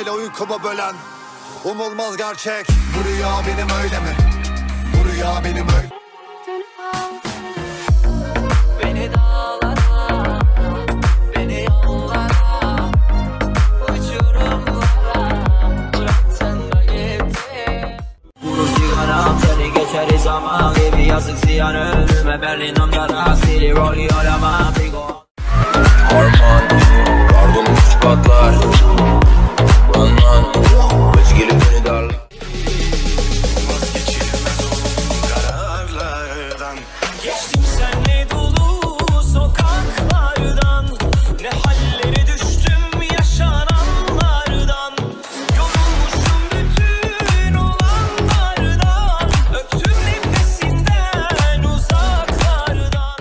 bile uykumu bölen umulmaz gerçek. Bu rüya benim öyle mi? Bu rüya benim öyle. Beni dağlara, beni yollara, uçurumlara bıraktın da gittin. Vurur sigaram seni geçeriz ama gibi yazık ziyan ölüme Berlin Ankara Sili rolü arama Bigo Arman, pardon uç patlar Anlan, özgürlük beni darlar. Vazgeçilmez o kararlardan. Geçtim senle dolu sokaklardan. Ne hallere düştüm yaşananlardan. Yorulmuşum bütün olanlardan. Öptüm nefesinden uzaklardan.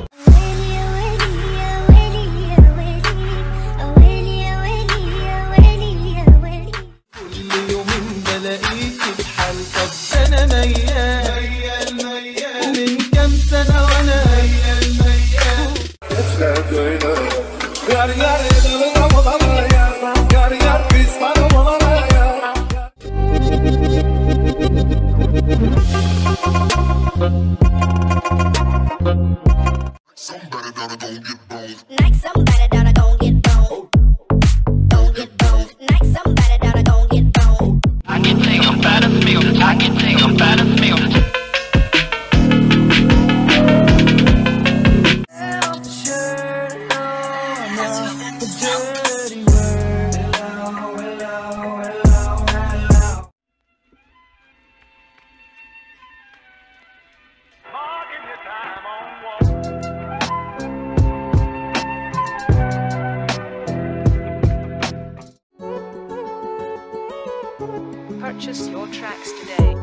Purchase your tracks today.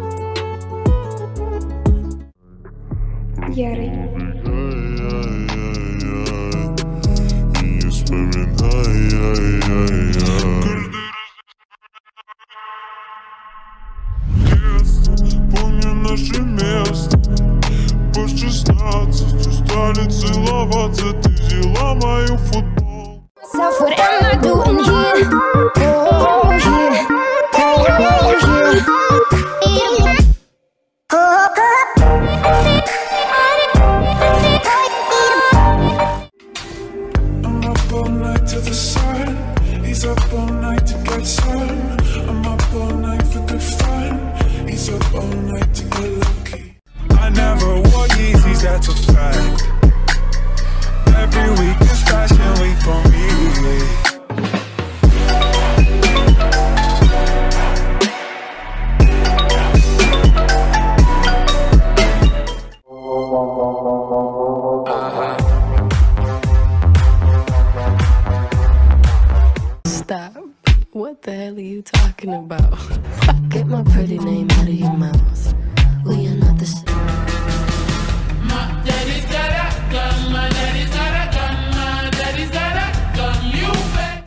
Ярый. Помню наше место. По 16 устали целоваться. Ты взяла мою футболку. So what am I doing here? Oh, yeah. Oh, yeah. I'm up all night to the sun. He's up all night to get sun. I'm up all night for good fun. He's up all night to get lucky. I never wore Yeezys, that's a fact. Every week is fashion week for me. Stop. What the hell are you talking about? Get my pretty name out of your mouth. We are not the same. My daddy's got a gun, my daddy's got a gun, my daddy's got a gun, you bet.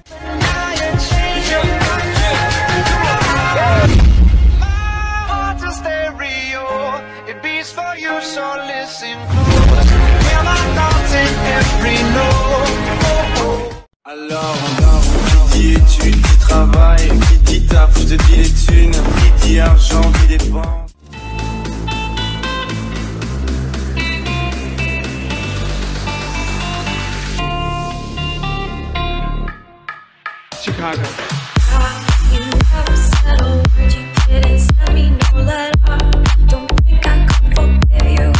My heart's a stereo, it beats for you, so listen close. Hear my thoughts in every note. Alors qui dit études, qui travaille, qui dit taf, je te dis les thunes, qui dit argent, qui dépense. Chicago. You never said a word, you didn't send me no letter. Don't think I could forgive you.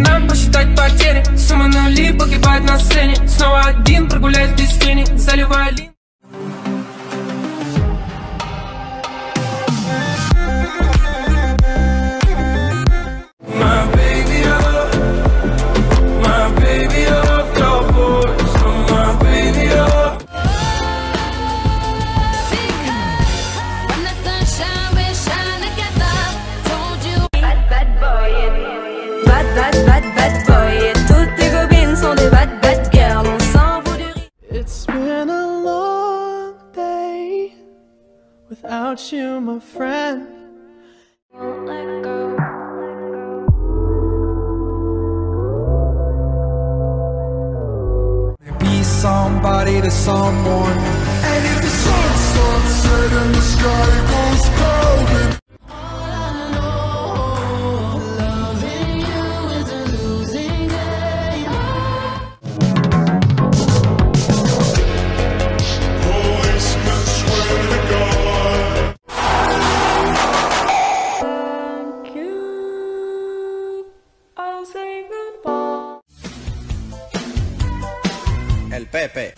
нам посчитать потери. Сумма нули погибает на сцене. Снова один прогуляюсь без тени, заливая лин. It's been a long day without you, my friend. Won't let go. Be somebody to someone. And if the sun starts setting, the sky goes golden. Policemen swear to God. Thank you. I'll say goodbye. El Pepe.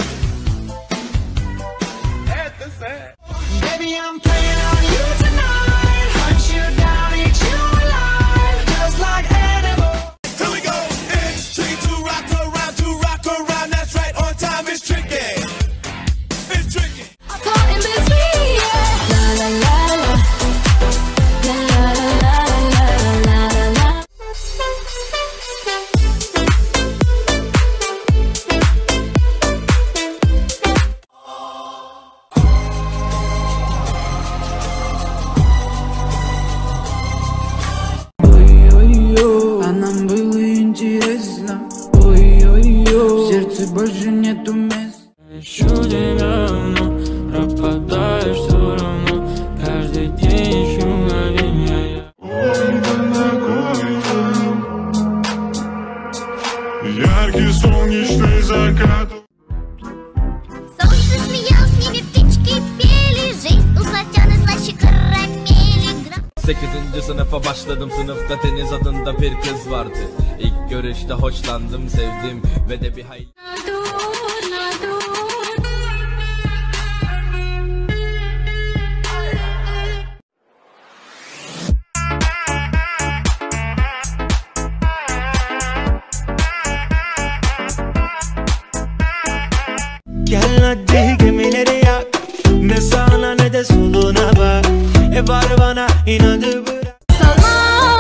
Baby, I'm playing on you tonight. Hunt you down, eat you alive, just like animal. Here we go. It's tricky to rock around. That's right, on time is tricky. It's tricky. I'm caught in between, yeah. La la la la. La la la la la la la. Нам было интересно, ой-ой-ой, в сердце больше нету места. Ищу тебя, но пропадаешь все равно. Каждый день ищу мгновенья. Яркий солнечный закат. Солнце смеялось, с ними птички пели. Жизнь услатена, слаще карамели. 8. sınıfa başladım, sınıfta Deniz adında bir kız vardı. İlk görüşte hoşlandım, sevdim ve de bir hayli. Gel hadi gemileri yak. Ne sağına ne de soluna bak. Var bana inadı bırak. Sana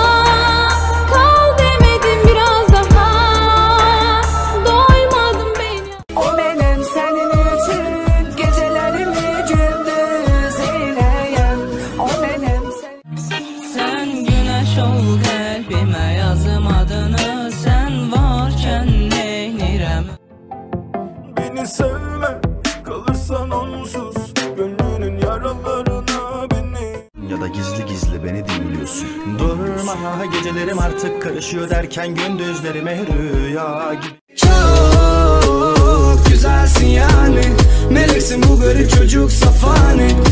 kal demedim biraz daha. Doymadım beni. O benim senin için gecelerimi gündüz eyleyen. O benim Sen güneş ol kalbime, yazım adını. Sen varken neynirəm. Beni sevme, kalırsan onsuz. Gönlünün yaralarına beni. Ya da gizli gizli beni dinliyorsun. Durma gecelerim artık karışıyor derken gündüzlerime rüya gibi. çok güzelsin yani. Meleksin bu garip çocuk safani.